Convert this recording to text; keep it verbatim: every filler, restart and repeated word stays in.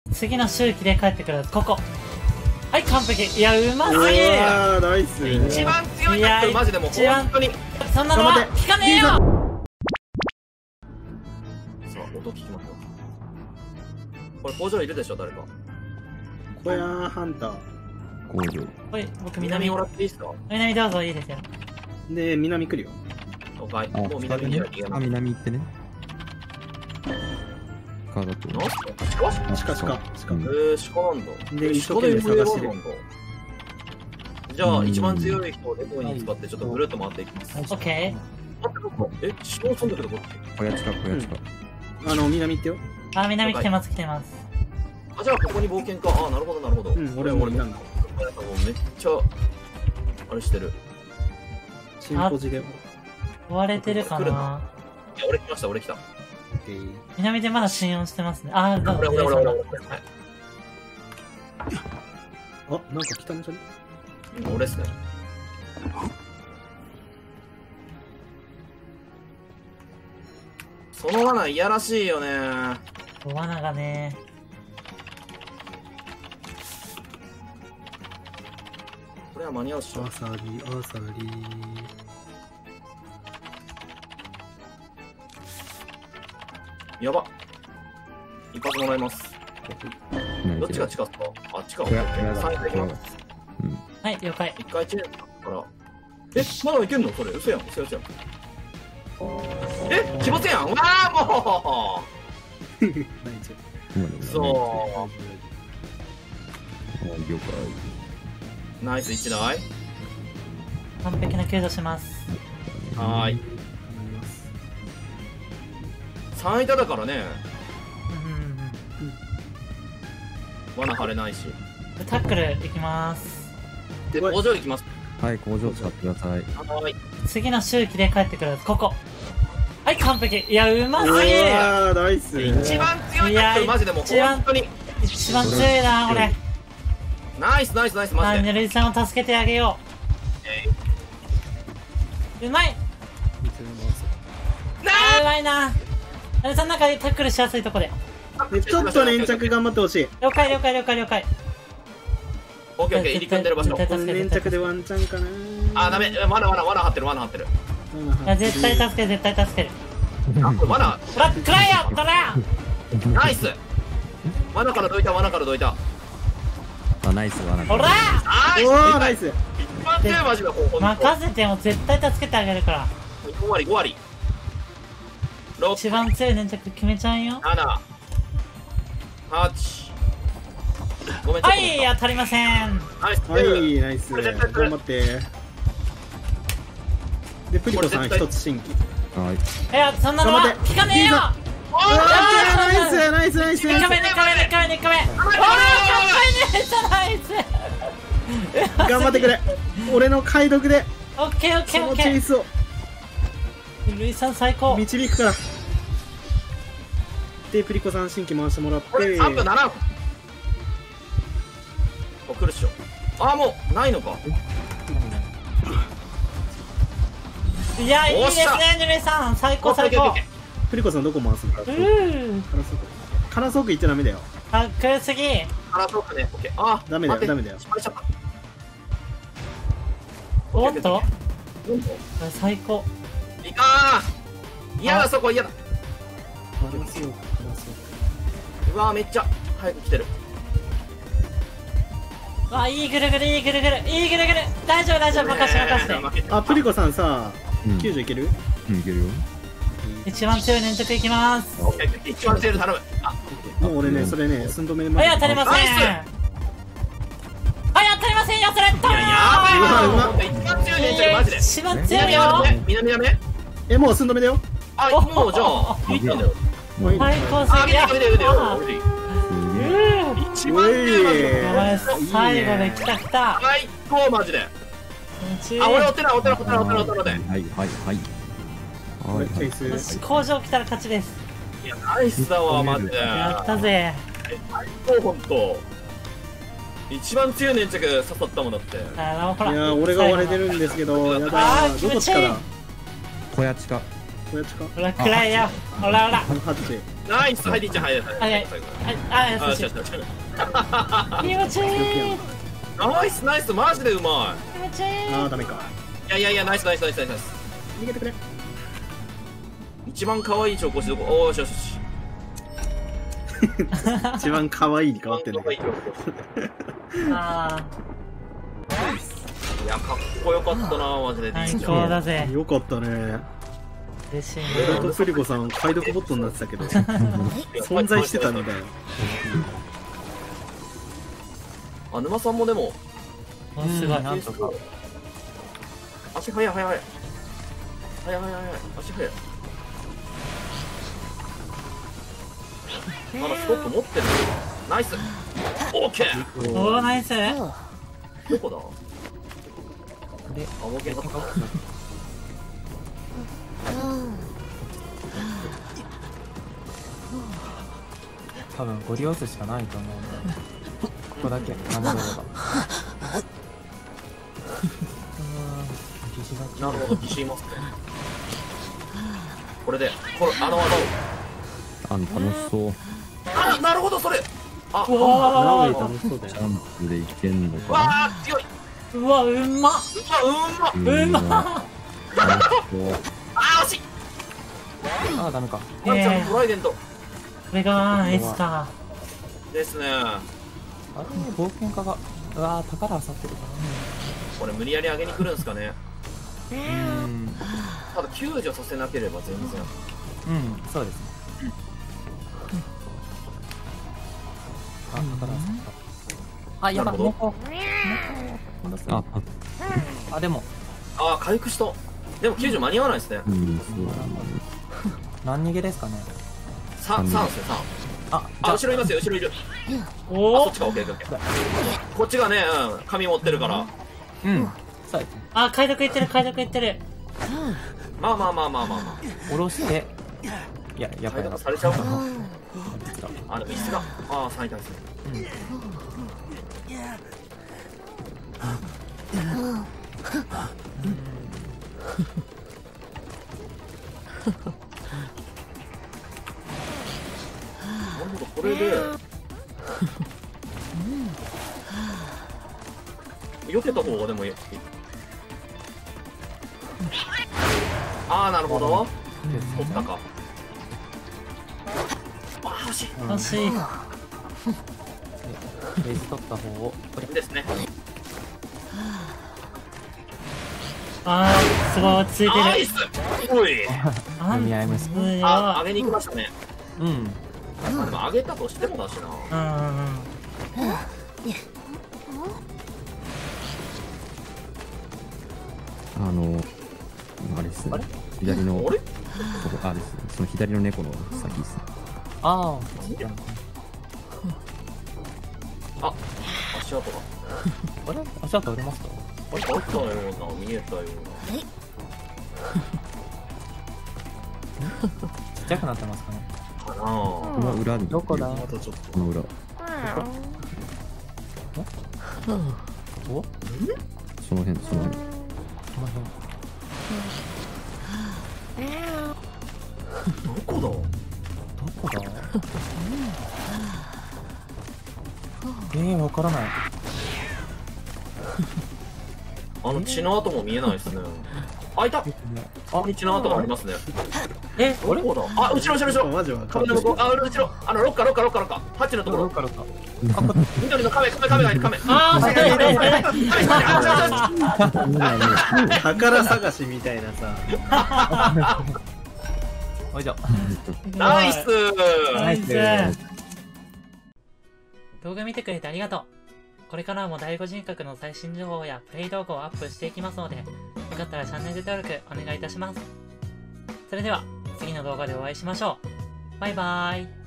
次の周期で帰ってくるここ。はい、完璧。いや、うますぎる。 ああ、ナイス。 一番強いタックルマジでもう本当に。 そんなのは聞かねえよ。 さあ、音聞きますよ。これ工場いるでしょ、誰か。 小屋ハンター。 工場。 ほい、僕南南。 もらっていいっすか？ 南どうぞ、いいですよ。 で、南来るよ。 了解。 あ、 もう南には逃げあ、 ます。 南行ってね。カードと。 なんすか？鹿？ シカシカ。シカ。 えー、鹿なんだ。 で、一生鹿で懸命探してる。 なんだ。じゃあ、一番強い人をデコに使ってちょっとぐるっと回っていきます。 オッケ待って、どこ？え、鹿飛んでるけどこっち。 小屋近く、小屋近く。 あの、南行ってよ。 ー。あ、南来てます、来てます。 あ、じゃあここに冒険か。あ、なるほど、なるほど。 うん俺もいたんだ。 めっちゃ、あれしてる。 チンポジで。 追われてるかな。 いや、俺来ました、俺来た。 南でまだ信用してますね。あー、どう俺、俺、俺、俺、俺。はいあ、なんか来たんじゃね？ うん俺っすね。その罠いやらしいよね。 罠がね。 これは間に合うっしょ。 アサリ、アサリ。 やば。一発もらいます。どっちが近っすか？あっちか。 小屋、小屋だ。 三回行き小屋だます。 はい、了解。 一回チェーンから。え、まだいけんのそれ。嘘やん、嘘やん。え、気持ちやん。わあ、もう何それ？ そ了解。 う。ナイス一台。 完璧な救助します。 はーい。三板だからね。 うんうん罠張れないし。 うん。タックルいきます。 で、工場行きます。 はい、工場使ってください。 はーい。 次の周期で帰ってくるここ。はい、完璧。いや、うますぎる。 ああ、ナイス。 一番強いタックルマジでもう本当に。 一番強いな、俺。 ナイスナイスナイスマあ、 ジで。 ぬるいさんを助けてあげよう。うまい。あー、うまいな。ぬるいさんなんかタックルしやすいとこで。 で、ちょっと連着頑張ってほしい。 了解了解了解了解。 オッケーオッケー、入り組んでる場所。 この連着でワンチャンかな。 あ、ダメ。罠罠罠張ってる罠張ってる。 いや、絶対助ける絶対助ける。 あ、これ罠。 ほら、くらえよこらナイス。罠からどいた罠からどいた。 あ、ナイスわな。 ほらナイス。 おー、ナイス。 一番強いマジでほんと。 任せても絶対助けてあげるから。 ご割ご割。ろく、 一番強い粘着決めちゃうよ。 なな、はち。ごめん、ちょっとはい、当たりません。 ナイス。 はい、ナイス。頑張って。で、プリコさん一つ新規。 はい。 いや、そんなのは聞かねえよ。 うわー、ナイス、ナイス、ナイス、ナイス。 にかめ、にかめ、にかめ、にかめ。おー、かっこいいね、じゃないっす。 頑張ってくれ。俺の解読で、 オッケー、オッケー、オそのッケー。 チェイスをルイさん最高。 導くから。で、プリコさん新規回してもらって。 これさんぷんならん。お、来るっしょ。あ、もうないのか。 いや、いいですね、ぬるいさん。最高、最高。 プリコさんどこ回すのか。 うー。 カラソーク言っちゃダメだよ。 かっこよすぎ。 あら、そうかね。オッケー。あ、 ダメだよ、ダメだよ。 失敗しちゃった。 おっとおっと最高。 いかー。嫌だ、そこ嫌だ。 カラソーク、カラソーク。 うわー、めっちゃ早く来てる。 わ、いいぐるぐる、いいぐるぐる、いいぐるぐる。大丈夫、大丈夫、任せて、任せて。 あ、プリコさんさ、 うんきゅうじゅういける？ うん、いけるよ。 一番強い粘着いきます。 オッケー、一番強いの頼む。あ、 もう俺ね、それね、寸止めではい、当たりません。 ナイスはい、当たりませんよ、それとー。 いや、やべえな。 うまほんと一番強いねんじゃマジで。 一番強い南よ。 南南南。 え、もう寸止めだよ。 あ、もうじゃあ、いったんだよ。 はい最高すあ、見ぎや。 て見て見てあ見て。 ー一番強いマジで。 お前最後で来た来た。 最高マジで。あ、俺お手なお手なお手なお手なお手なお手な。 はい、はい、はい。 これチェイス。 よし、工場来たら勝ちです。 いや、ナイスだわ、マジで。 やったぜ。 最高、ほんと。一番強い粘着刺さったもんだって。 あの、ほら。 いやー、俺が割れてるんですけど、やだあーー。どこっちから？ 小屋近。 こやちか？ ほら、くらえよ。ほらほら。 ハッチ。 ナイス、はい、りっちゃん、はい、はい、 はいはいあ、 あ、 優しいよしよしよし。 気持ちいいナイス、ナイス、マジでうま気持ちいいああダメか。 い。いやいやいや、ナイス、ナイス、ナイス、ナイスナイス。 逃げてくれ。 一番可愛い調子どこ、おー、よしよしよし。 一番可愛いに変わってんだけど。 あいや、かっこよかったな、マジで。 ー最高だぜよかったね。 嬉しい俺ねとスリコさん解読ボットになってたけど存在してたんだよ。 あ、沼さんもでも、 おすごいなんとか。 足速い速い速い。速い速い速い。足速い。まだストップ持ってる。ナイス。オッケー。 おーナイスどこだ。 で、 あ、もう消えた。 多分ゴリ押すしかないと思うんで、ここだけ守れれば。 なるほど、自信いますね。これで、これ、あの技を。 あの楽しそう。 あ、なるほど、それ。あ、 うラウわェイ楽しそうだよ。 ジャンプでいけんのうかわー、強い。 ーうわうんまっうわ、うんま。 うんまっな。楽しそうあー、惜しい。 ああ、ダメか。 ワンちゃん、トライデント。 これがエスかですね。 あれね、冒険家が、うわー、宝あさってるかこれ、無理やり上げに来るんですかね。 らね。うん。 ただ、救助させなければ全然。 うん、そうですね。あ、宝あさった。あ、やばい、 なるほど猫。猫。 あ、あ、 あ、でも、 あー、回復した。でも、救助間に合わないですね。 うん、そうだね。 何逃げですかね。 さん、さんですよ、さん。 あ、 あ、後ろいますよ、後ろいる。あ、 おおそっちか、オッケー、オッケー。こっちがね、うん、紙持ってるから。 うん。そうですね。 あ解読いってる解読いってるまあまあまあまあまあまあ。 下ろして、いや、やっぱり解読されちゃうかな。 実はあ、でも椅子が。ああ、最大ですね。なるほど、これで。避けた方がでもいい。ああ、なるほど。取ったか。ああ、惜しい。 欲しいレイズ取った方を、これ。 ですね。 あーすごい落ち着いてるナイス。おい。 あ読み合います強いあ、上げに行きましたね。 うん。 あ、でも上げたとしてもだしな。 うんうんうんあの、あれですね。左の、 あれ？ ここあれですね。その左の猫の先ですね。 ああ、足跡が。 あ。あれ足跡売れますか？ あったような、見えたようちっちゃくなってますかね。 な。かなこの裏に。 どこだ？ またちょっとこの裏。 お？ その辺、その辺。 この辺。 どこだ？ どこだ？えー、わからない。 あの血の跡も見えないですね。あ、いた。ここに血の跡がありますね。 えどこだ？あ、後ろ後ろ後ろ。 マジわか壁んない。 の向こう、あ、後ろ。あの、ロッカーロッカーロッカーロッカー。ハッチのところ。 からか。 緑の亀、亀、亀がいる、亀。 あーそうだね宝探しみたいなさ。 おいしょ。 ナイス。 ナイス動画見てくれてありがとう。これからも第五人格の最新情報やプレイ動画をアップしていきますので、よかったらチャンネル登録お願いいたします。それでは次の動画でお会いしましょう。バイバーイ。